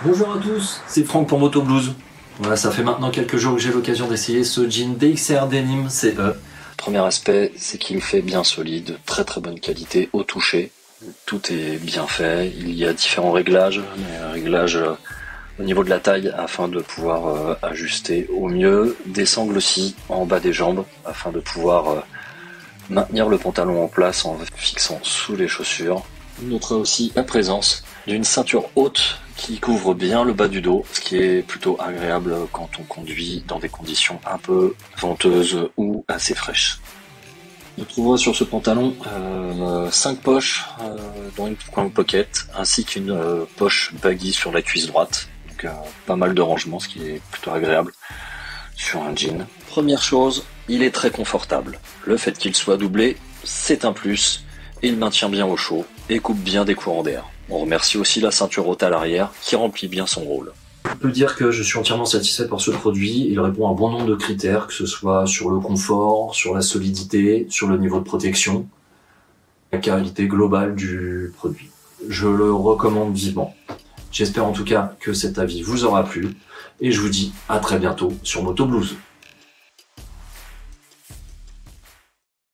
Bonjour à tous, c'est Franck pour Moto Blues. Voilà, ça fait maintenant quelques jours que j'ai l'occasion d'essayer ce jean DXR Denim CE. Premier aspect, c'est qu'il fait bien solide, très très bonne qualité au toucher. Tout est bien fait, il y a différents réglages, au niveau de la taille afin de pouvoir ajuster au mieux, des sangles aussi en bas des jambes afin de pouvoir maintenir le pantalon en place en fixant sous les chaussures. On notera aussi la présence d'une ceinture haute qui couvre bien le bas du dos, ce qui est plutôt agréable quand on conduit dans des conditions un peu venteuses ou assez fraîches. On trouvera sur ce pantalon 5 poches dont une coin pocket ainsi qu'une poche baggy sur la cuisse droite. Donc pas mal de rangement, ce qui est plutôt agréable sur un jean. Première chose, il est très confortable. Le fait qu'il soit doublé, c'est un plus. Il maintient bien au chaud et coupe bien des courants d'air. On remercie aussi la ceinture haute à l'arrière qui remplit bien son rôle. Je peux dire que je suis entièrement satisfait par ce produit. Il répond à un bon nombre de critères, que ce soit sur le confort, sur la solidité, sur le niveau de protection, la qualité globale du produit. Je le recommande vivement. J'espère en tout cas que cet avis vous aura plu et je vous dis à très bientôt sur Moto Blues.